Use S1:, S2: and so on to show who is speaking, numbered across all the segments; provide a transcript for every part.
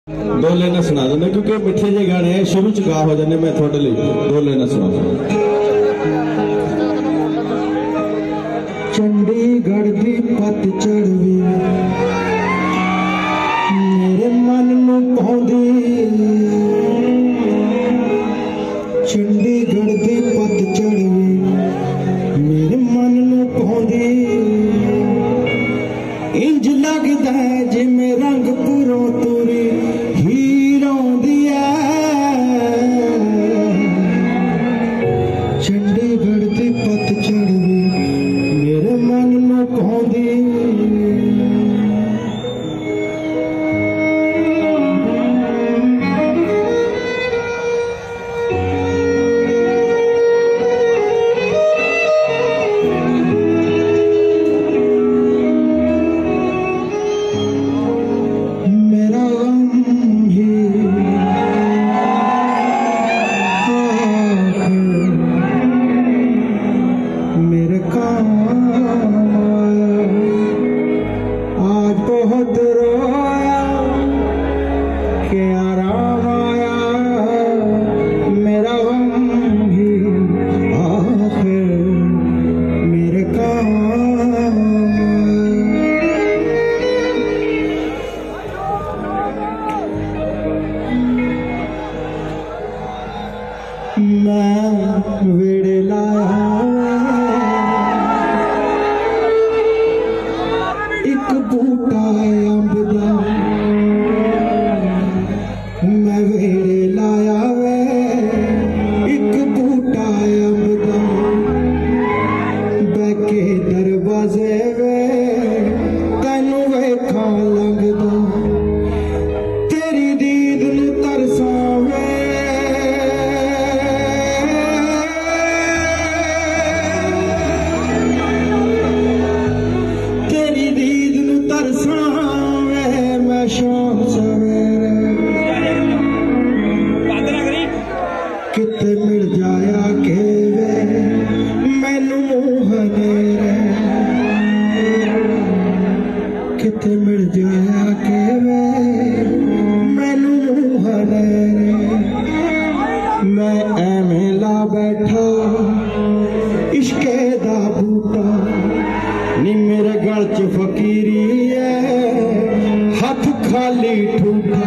S1: दो लाइना सुना देना क्योंकि मिठे जे गाने हैं शुरू च गा हो जाने। मैं थोड़े लिए दो लाइना सुना।
S2: चंडीगढ़ दी पतझड़ वी मेरे मन नू पाउंदी, चंडीगढ़ दी पतझड़ वी मेरे मन नू पाउंदी। इंज लगदा है जिवें रंगपुरों तुरी हीर आउंदी है। चंडीगढ़ दी पतझड़ वी मेरे मन नू पाउंदी। बहुत रोया के आराम आया, मेरा गम भी आखिर मेरे काम मैं वेड़े लाया एक बूटा अंब दा, मैं वेड़े लाया वे एक बूटा अंब दा। बैके दरवाजे वे तैनू वेखा लंघदा, तेरी दीद नू तरसा वे शाम सवेरे किते मिल जाया के वे मैनू मुँह नेरे, किते मिल जाया के वे मैनू मुँह नेरे। मैं एवें ला बैठा इश्के दा बूटा नी मेरे गल च फकीरी है हाथ खाली ठूठा।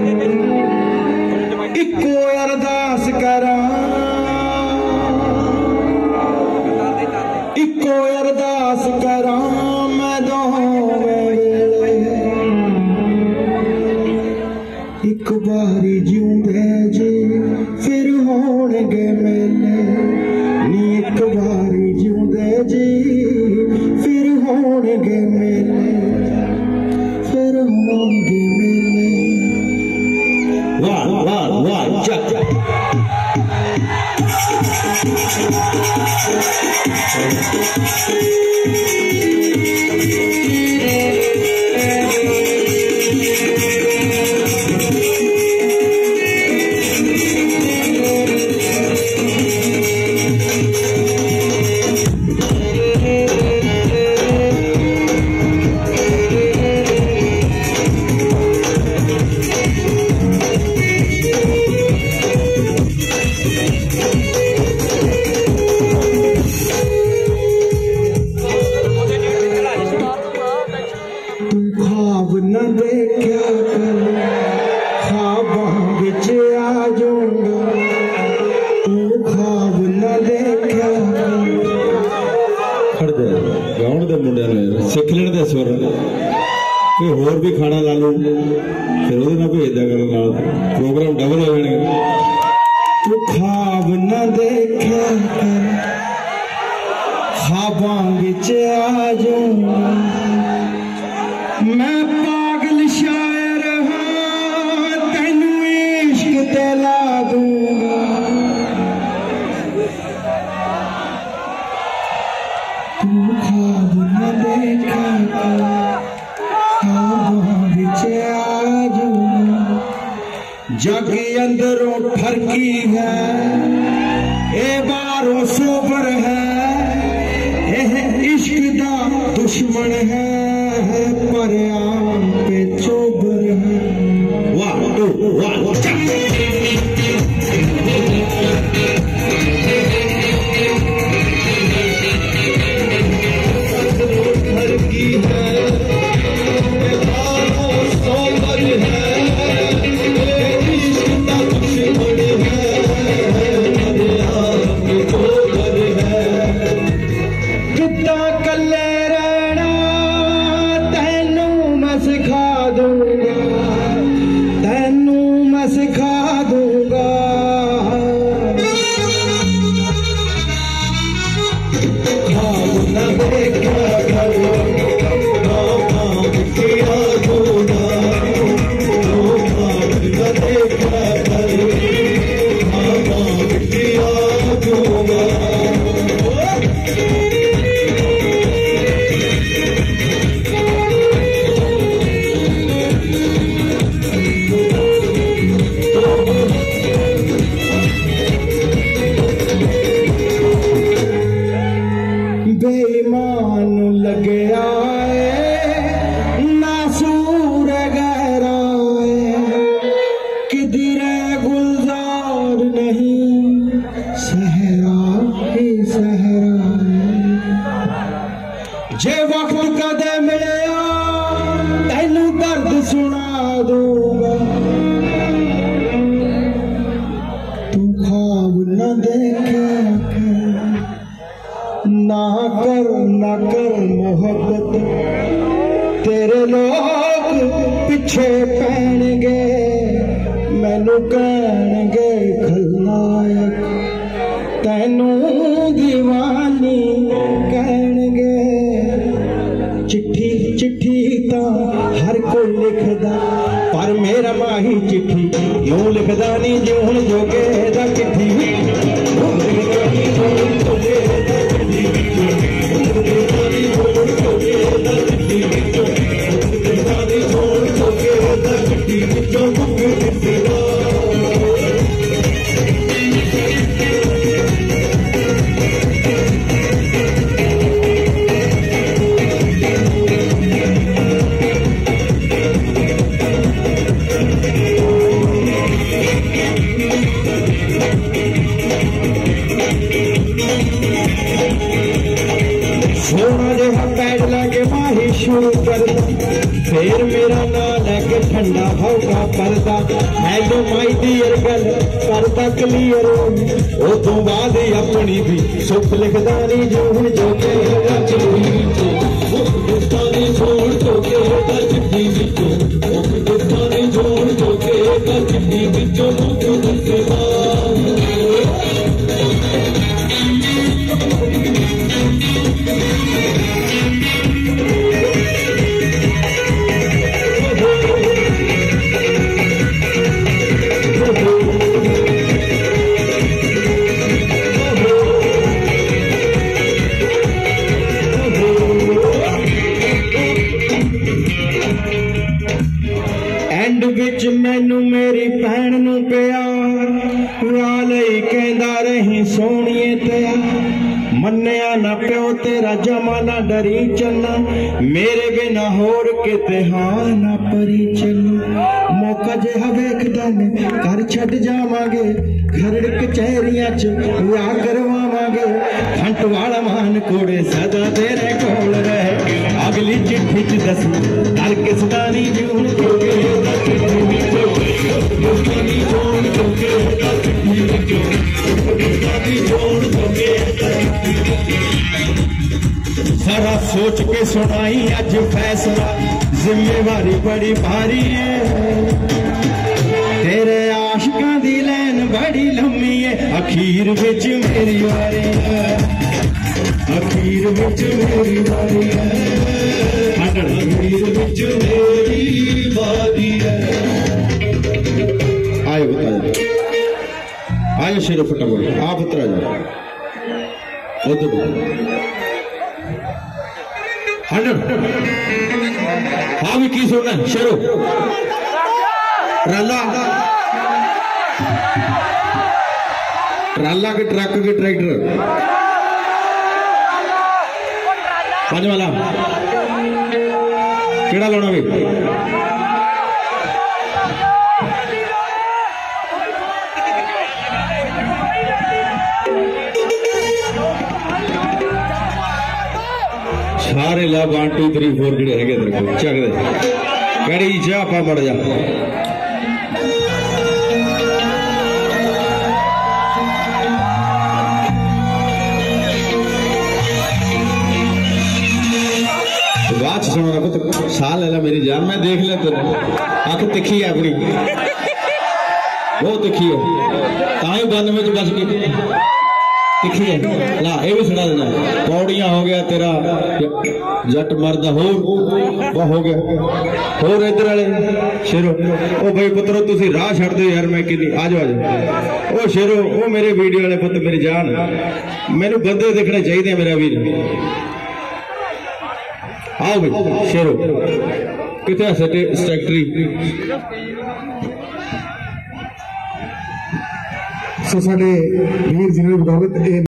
S2: इको अरदास करा इको अरदास करा मैं दोवें वेले, एक बारी जिउंदे जी फिर होणगे मेले नी, एक बारी जिउंदे जी फिर होणगे मेले, फिर होंगे मेले। वाह वाह वाह चक न देखा ख्वाबों विच आ जाऊंगा, तू ख्वाब न देखा।
S1: खड़ दे गाउण दे मुंडे ने सिख लेण दे सुर कोई होर भी खाना ला लूं फिर ओदे नाल भेज दिया करो, नाल प्रोग्राम डबल हो जाणगे।
S2: तू ख्वाब न देखा ख्वाबों विच आ जाऊंगा, मैं पागल शायर हाँ तैनू इश्क ते ला दूंगा। तू ख्वाब न देखा ख्वाबों विच आ जाऊंगा। जग अंदरों फरकी है ए बारों सोबर है, इश्क दा दुश्मन है पर आम पे चोबर है। वाह पिछे पैणगे मैनू कहणगे खलनायक तैनू दीवानी कहणगे चिट्ठी चिट्ठी तो हर कोई लिखदा पर मेरा माही चिट्ठी क्यों लिखदा नहीं जो हुण जोगे दा चिट्ठी सोना जहा पैड लाके माही शुरू करदा फिर मेरा नां लैके ठंडा होगा परदा हैलो माई डियर गल करदा क्लियर ओ तो बाद अपनी भी सुख लिखदा नहीं जो हुण जोगे छोड़ जोगे चिट्ठी विचों छोड़ जोगे चिट्ठी विचों एंड विच मैनू मेरी भैन नू प्यार वाले कहंदा रही सोहणीए तैयार मन्निया ना प्यो तेरा जमाना डरी चलना मेरे बिना होर किते हां ना परी चलना मौका जिहा वेखदा ने घर छड्ड जावांगे घर कचहरियां च विआह करवावांगे खंट वाला मान कोड़े सदा तेरे कोल रहे अगली चिट्ठी च दसी दर किसदा नहीं जून सारा सोच के सुनाई अज फैसला जिम्मेवारी बड़ी भारी है तेरे आशिकां दी लैन बड़ी लम्मी है अखीर विच मेरी वारी है अखीर विच मेरी वारी है अखीर विच मेरी वारी है आयो बताओ आयो शेर फटाफट आप उतरा जाओ हाँ भी की सुनना शेरो ट्राला ट्राला के ट्रक के ट्रैक्टर पांच वाला केड़ा लाना भी सारे ला 1 2 3 4 ਜਿਹੜੇ ਹੈਗੇ ਤੇਰੇ ਕੋਲ ਚੱਕ ਦੇ ਕਿਹੜੀ ਚਾਹ ਪਾ ਮੜ ਜਾ बात सुनो पुत साल है मेरी जान मैं देख लिया तेरे अख तिखी है अपनी बहुत तिखी है ताई बंद में बस की तिखी है ला ये भी सुना देना पौड़ियां हो गया तेरा जट मर्द होर हो गया होर इधर वाले शेरो ओ भाई पुत्रो तुसी राह छड़ दो यार मैं किन्नी आ जाओ ओ शेरो ओ मेरे वीडियो वाले पुत मेरी जान मैनू बंदे देखने चाहिए मेरा वीर आओ भाई शेरो कितने सेक्रेटरी
S3: सो साडे वीर जी ने बदौलत